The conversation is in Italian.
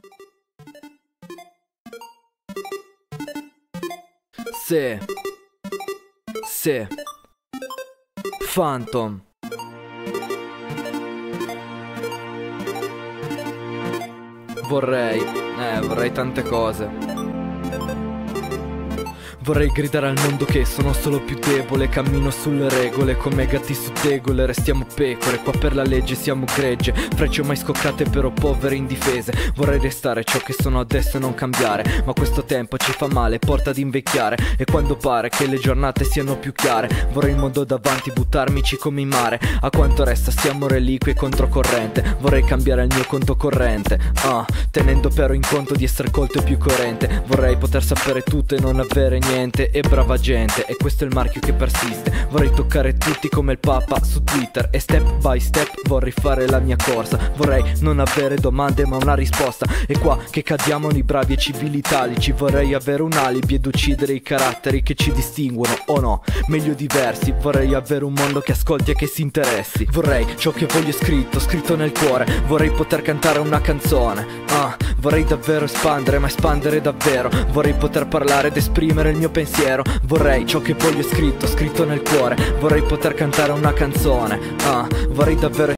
Se Phantom. Vorrei tante cose. Vorrei gridare al mondo che sono solo più debole, cammino sulle regole come gatti su tegole. Restiamo pecore, qua per la legge siamo gregge, frecce mai scoccate però povere indifese. Vorrei restare ciò che sono adesso e non cambiare, ma questo tempo ci fa male, porta ad invecchiare. E quando pare che le giornate siano più chiare, vorrei il mondo davanti, buttarmici come in mare. A quanto resta siamo reliquie controcorrente. Vorrei cambiare il mio conto corrente, tenendo però in conto di essere colto e più coerente. Vorrei poter sapere tutto e non avere niente. E brava gente, e questo è il marchio che persiste. Vorrei toccare tutti come il Papa su Twitter, e step by step vorrei fare la mia corsa. Vorrei non avere domande ma una risposta. E qua che cadiamo nei bravi e civili italici. Vorrei avere un alibi ed uccidere i caratteri che ci distinguono, o no, meglio diversi. Vorrei avere un mondo che ascolti e che si interessi. Vorrei ciò che voglio scritto nel cuore. Vorrei poter cantare una canzone, vorrei davvero espandere, ma espandere davvero. Vorrei poter parlare ed esprimere il mio pensiero. Vorrei ciò che voglio scritto nel cuore. Vorrei poter cantare una canzone, vorrei davvero